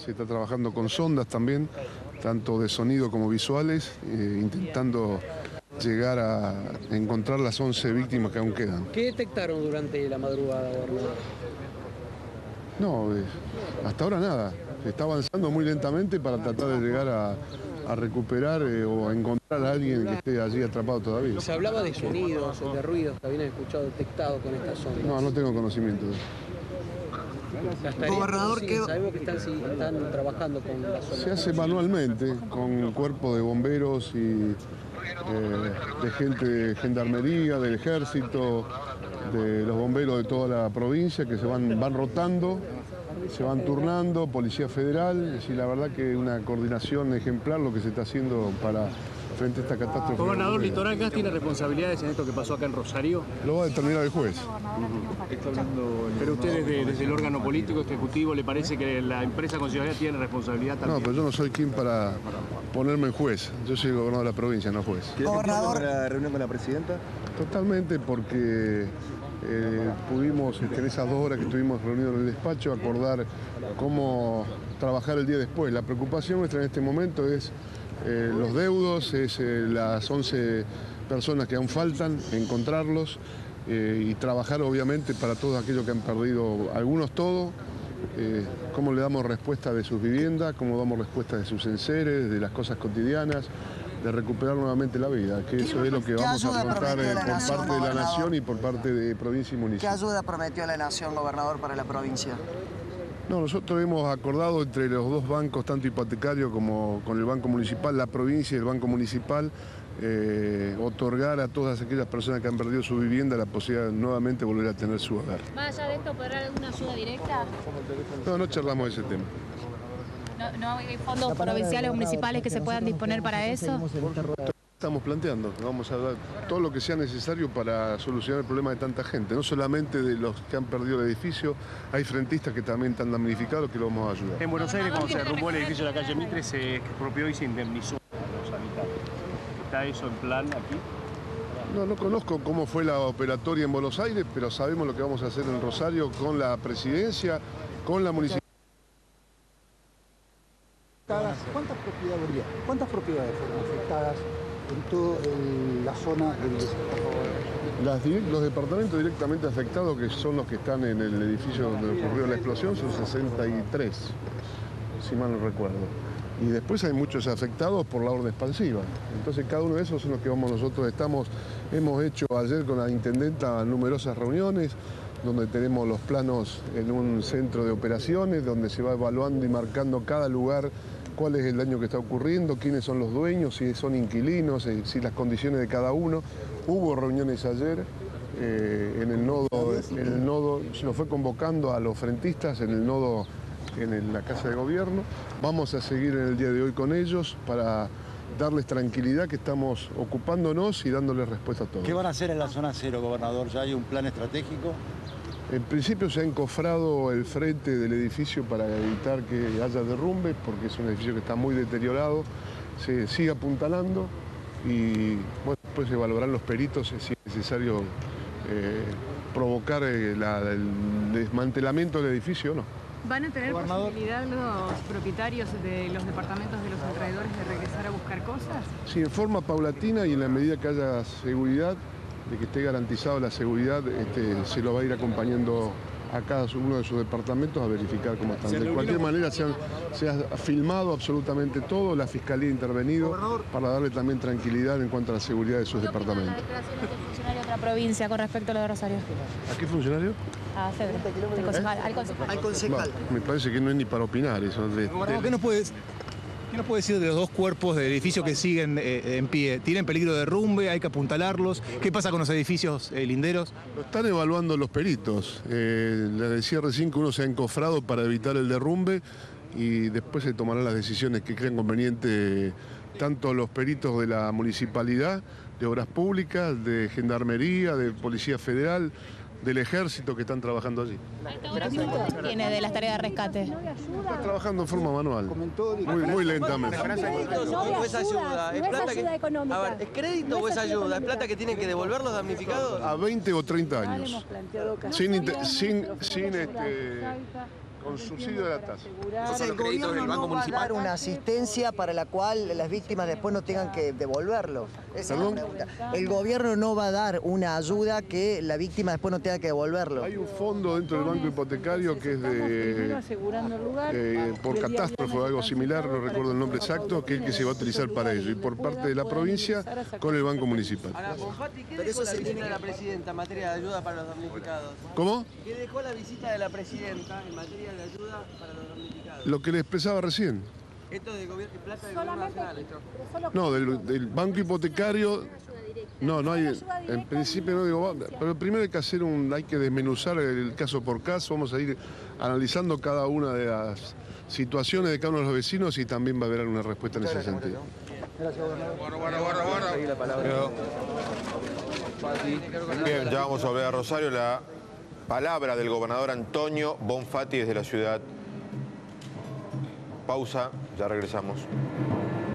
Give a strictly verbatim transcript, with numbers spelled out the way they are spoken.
se está trabajando con sondas también, tanto de sonido como visuales, eh, intentando llegar a encontrar las once víctimas que aún quedan. ¿Qué detectaron durante la madrugada, gobernador? No, eh, hasta ahora nada. Se está avanzando muy lentamente para tratar de llegar a, a recuperar eh, o a encontrar a alguien que esté allí atrapado todavía. Se hablaba de sonidos, de ruidos que habían escuchado, detectado con estas sondas. No, no tengo conocimiento de eso. Gobernador, ¿qué? Sabemos que están, sí, están trabajando con las sondas. Se hace manualmente con cuerpo de bomberos y eh, de gente de gendarmería, del ejército, de los bomberos de toda la provincia que se van, van rotando, se van turnando, Policía Federal. Es decir, la verdad que una coordinación ejemplar lo que se está haciendo para frente a esta catástrofe. Gobernador, Litoral Gas tiene responsabilidades en esto que pasó acá en Rosario. Lo va a determinar el juez. Uh-huh. Pero usted desde, desde el órgano político, ejecutivo, ¿le parece que la empresa concesionaria tiene responsabilidad también? No, pero yo no soy quien para ponerme en juez. Yo soy el gobernador de la provincia, no juez. ¿Gobernador la reunión con la presidenta? Totalmente, porque eh, pudimos en esas dos horas que estuvimos reunidos en el despacho acordar cómo trabajar el día después. La preocupación nuestra en este momento es eh, los deudos, es eh, las once personas que aún faltan, encontrarlos eh, y trabajar obviamente para todos aquellos que han perdido, algunos todo, eh, cómo le damos respuesta de sus viviendas, cómo damos respuesta de sus enseres, de las cosas cotidianas, de recuperar nuevamente la vida, que eso es lo que vamos a afrontar eh, por nación, parte de la gobernador? Nación y por parte de provincia y municipio. ¿Qué ayuda prometió la Nación, gobernador, para la provincia? No, nosotros hemos acordado entre los dos bancos, tanto hipotecario como con el Banco Municipal, la provincia y el Banco Municipal, eh, otorgar a todas aquellas personas que han perdido su vivienda la posibilidad de nuevamente volver a tener su hogar. Más allá de esto, ¿podrá haber alguna ayuda directa? No, no charlamos de ese tema. ¿No, no hay fondos provinciales o municipales que se puedan disponer para eso? Estamos planteando, vamos a dar todo lo que sea necesario para solucionar el problema de tanta gente, no solamente de los que han perdido el edificio, hay frentistas que también están damnificados que los vamos a ayudar. En Buenos Aires, cuando se derrumbó el edificio de la calle Mitre, se expropió y se indemnizó a los habitantes. ¿Está eso en plan aquí? No, no conozco cómo fue la operatoria en Buenos Aires, pero sabemos lo que vamos a hacer en Rosario con la presidencia, con la municipalidad. ¿Cuántas propiedades habría? ¿Cuántas propiedades fueron afectadas en toda la zona del Las, los departamentos directamente afectados, que son los que están en el edificio donde ocurrió la explosión, son sesenta y tres, si mal no recuerdo. Y después hay muchos afectados por la orden expansiva. Entonces cada uno de esos son los que vamos nosotros. Estamos, hemos hecho ayer con la intendenta numerosas reuniones, donde tenemos los planos en un centro de operaciones, donde se va evaluando y marcando cada lugar cuál es el daño que está ocurriendo, quiénes son los dueños, si son inquilinos, si las condiciones de cada uno. Hubo reuniones ayer eh, en el nodo, en el nodo, se nos fue convocando a los frentistas en el nodo, en el, la Casa de Gobierno. Vamos a seguir en el día de hoy con ellos para darles tranquilidad que estamos ocupándonos y dándoles respuesta a todos. ¿Qué van a hacer en la zona cero, gobernador? ¿Ya hay un plan estratégico? En principio se ha encofrado el frente del edificio para evitar que haya derrumbes, porque es un edificio que está muy deteriorado. Se sigue apuntalando y bueno, después se evaluarán los peritos si es necesario eh, provocar eh, la, el desmantelamiento del edificio o no. ¿Van a tener posibilidad los propietarios de los departamentos de los alrededores de regresar a buscar cosas? Sí, en forma paulatina y en la medida que haya seguridad, de que esté garantizado la seguridad, este, se lo va a ir acompañando a cada uno de sus departamentos a verificar cómo están. De cualquier manera se, han, se ha filmado absolutamente todo, la Fiscalía ha intervenido para darle también tranquilidad en cuanto a la seguridad de sus departamentos. ¿Qué opinan las declaraciones del funcionario de otra provincia con respecto a lo de Rosario? ¿A qué funcionario? A Febre, del concejal, al concejal. Al concejal. No, me parece que no es ni para opinar eso. De, de... ¿Qué nos puedes, qué nos puede decir de los dos cuerpos de edificios que siguen eh, en pie? ¿Tienen peligro de derrumbe? ¿Hay que apuntalarlos? ¿Qué pasa con los edificios eh, linderos? Lo están evaluando los peritos. Eh, les decía recién que uno se ha encofrado para evitar el derrumbe y después se tomarán las decisiones que crean conveniente tanto los peritos de la municipalidad, de obras públicas, de gendarmería, de policía federal, del ejército que están trabajando allí. ¿Qué tiene de las tareas de rescate? Está trabajando en forma manual, muy, muy lentamente. ¿O es ayuda? ¿Es plata que, a ver, ¿es crédito o es ayuda? ¿Es plata que tienen que devolver los damnificados? A veinte o treinta años. Sin, sin, sin este, con subsidio de la tasa. Entonces, el gobierno no va a dar una asistencia para la cual las víctimas después no tengan que devolverlo. Esa es la pregunta. El gobierno no va a dar una ayuda que la víctima después no tenga que devolverlo. Hay un fondo dentro del banco hipotecario que es de eh, por catástrofe o algo similar, no recuerdo el nombre exacto, que es el que se va a utilizar para ello. Y por parte de la provincia con el Banco Municipal. Ahora, Bonfatti, ¿qué dejó la visita de la presidenta en materia de ayuda para los damnificados? ¿Cómo? ¿Qué dejó la visita de la presidenta en materia de ayuda para los damnificados? Lo que le expresaba recién. Esto de gobierno, plata del gobierno nacional, esto. No, del, del banco hipotecario. No, no hay. En principio no digo. Pero primero hay que hacer un. Hay que desmenuzar el caso por caso. Vamos a ir analizando cada una de las situaciones de cada uno de los vecinos y también va a haber una respuesta en ese sentido. Gracias, gobernador. Bueno, bueno, bueno, bueno. Bien, ya vamos a volver a Rosario. La palabra del gobernador Antonio Bonfatti desde la ciudad. Pausa, ya regresamos.